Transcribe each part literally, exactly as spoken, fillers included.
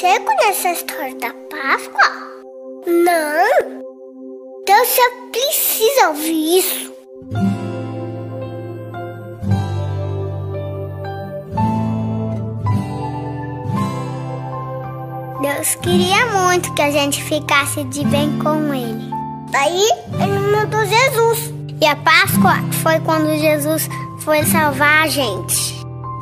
Você conhece a história da Páscoa? Não! Então você precisa ouvir isso. Deus queria muito que a gente ficasse de bem com Ele. Daí Ele mandou Jesus. E a Páscoa foi quando Jesus foi salvar a gente.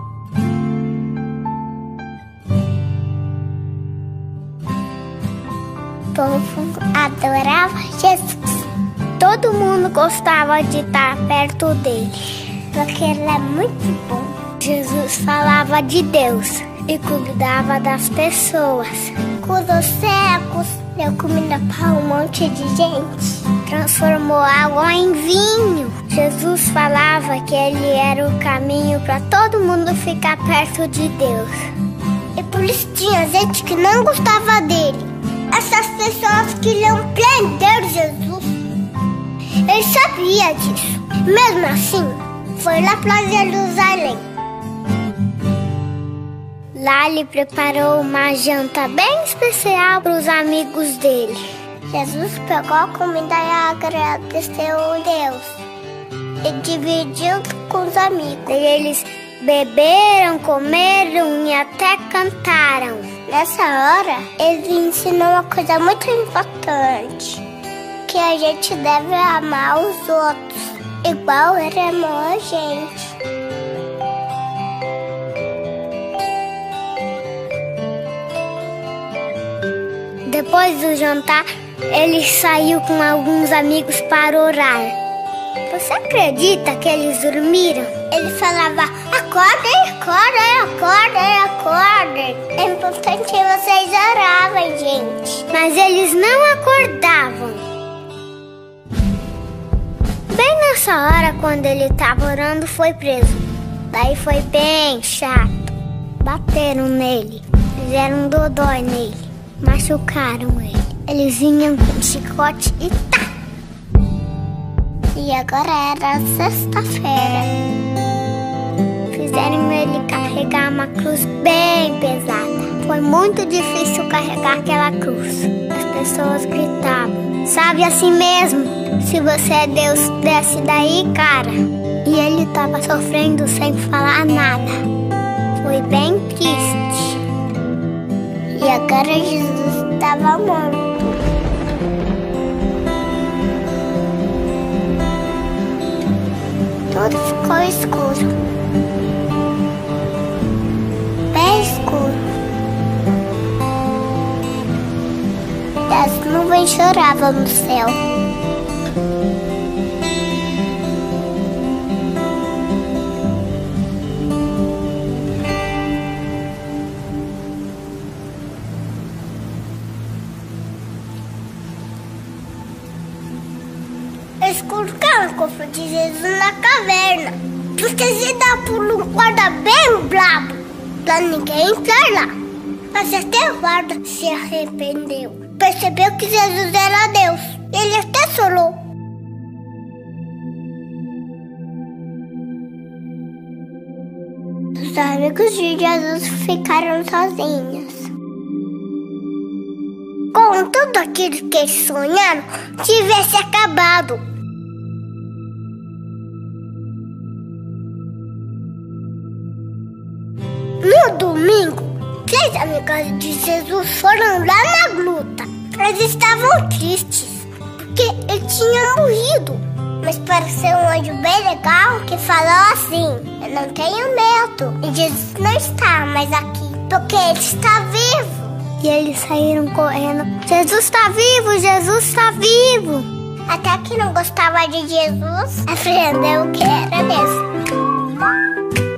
O povo adorava Jesus. Todo mundo gostava de estar perto dele, porque ele é muito bom. Jesus falava de Deus e cuidava das pessoas. Curou cegos, deu comida para um monte de gente. Transformou água em vinho. Jesus falava que ele era o caminho para todo mundo ficar perto de Deus. E por isso tinha gente que não gostava dele. Essas pessoas queriam prender Jesus. Ele sabia disso. Mesmo assim, foi lá para Jerusalém. Lá ele preparou uma janta bem especial para os amigos dele. Jesus pegou a comida e agradeceu a Deus e dividiu com os amigos. E eles beberam, comeram e até cantaram. Nessa hora, ele ensinou uma coisa muito importante, que a gente deve amar os outros, igual ele amou a gente. Depois do jantar, ele saiu com alguns amigos para orar. Você acredita que eles dormiram? Ele falava, acordem, acordem, acordem, acordem. É importante que vocês oravam, gente. Mas eles não acordavam. Bem nessa hora, quando ele estava orando, foi preso. Daí foi bem chato. Bateram nele, fizeram um dodói nele, machucaram ele. Eles vinham com chicote e tá! E agora era sexta-feira. Fizeram ele carregar uma cruz bem pesada. Foi muito difícil carregar aquela cruz. As pessoas gritavam, sabe assim mesmo? Se você é Deus, desce daí, cara. E ele estava sofrendo sem falar nada. Foi bem triste. E agora Jesus estava morto. Tudo ficou escuro. Bem escuro. E as nuvens choravam no céu. Eles colocaram o corpo de Jesus na caverna, porque se dá por um guarda bem brabo, pra ninguém entrar lá. Mas até o guarda se arrependeu, percebeu que Jesus era Deus. Ele até chorou. Os amigos de Jesus ficaram sozinhos. Com tudo aquilo que eles sonharam, tivesse acabado. No domingo, três amigas de Jesus foram lá na gruta. Eles estavam tristes, porque ele tinha morrido. Mas pareceu um anjo bem legal que falou assim, eu não tenho medo. E Jesus não está mais aqui, porque ele está vivo. E eles saíram correndo, Jesus está vivo, Jesus está vivo. Até que não gostava de Jesus, aprendeu que era mesmo.